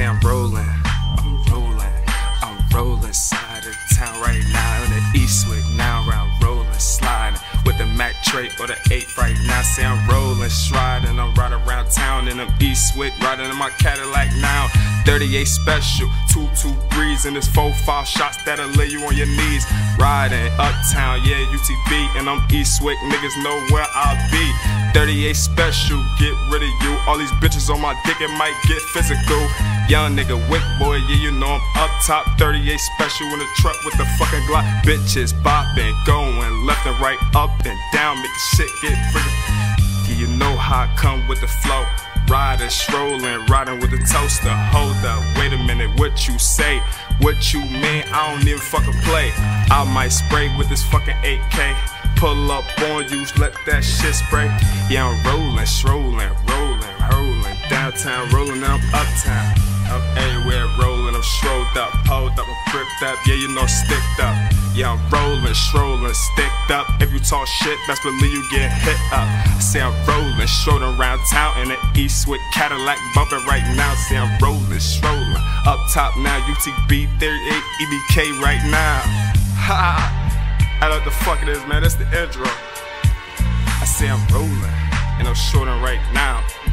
I'm rolling, I'm rolling side of town right now in the Eastwick. Now I'm rolling, sliding with the Mac trait or the 8 right now. Say I'm rolling, striding, I'm right around town in them Eastwick, riding in my Cadillac now. 38 special, 223s in this 4-5 shots that'll lay you on your knees. Riding uptown, yeah, UTV, and I'm Eastwick, niggas know where I'll be. 38 special, get rid of you. All these bitches on my dick, it might get physical. Young nigga, wick boy, yeah, you know I'm up top. 38 special in the truck with the fucking Glock. Bitches bopping, going left and right, up and down, make the shit get freaking. Yeah, you know how I come with the flow. Riding, strolling, riding with the toaster. Hold up, wait a minute, what you say? What you mean? I don't even fucking play. I might spray with this fucking 8K. Pull up on you, let that shit spray. Yeah, I'm rolling, strolling, rolling downtown, rolling, I'm uptown. I'm everywhere rolling, I'm strolled up, pulled up, I'm gripped up, yeah, you know, sticked up. Yeah, I'm rolling, strolling, sticked up. If you talk shit, best believe you get hit up. I say I'm rolling, strolling around town in the Eastwick Cadillac, bumping right now. Say I'm rolling, strolling, up top now, UTB 38 EBK right now. Ha! I know what the fuck it is, man, that's the intro. I say I'm rolling, and I'm strolling right now.